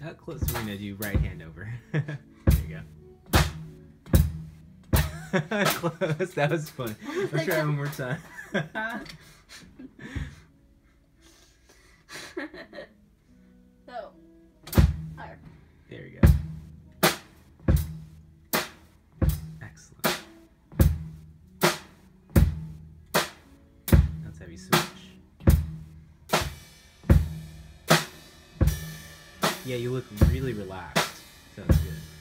close we're gonna do right hand over. There you go. Close. That was fun. Let's try it one more time. So, higher. There you go. Excellent. Let's have you switch. Yeah, you look really relaxed. Sounds good.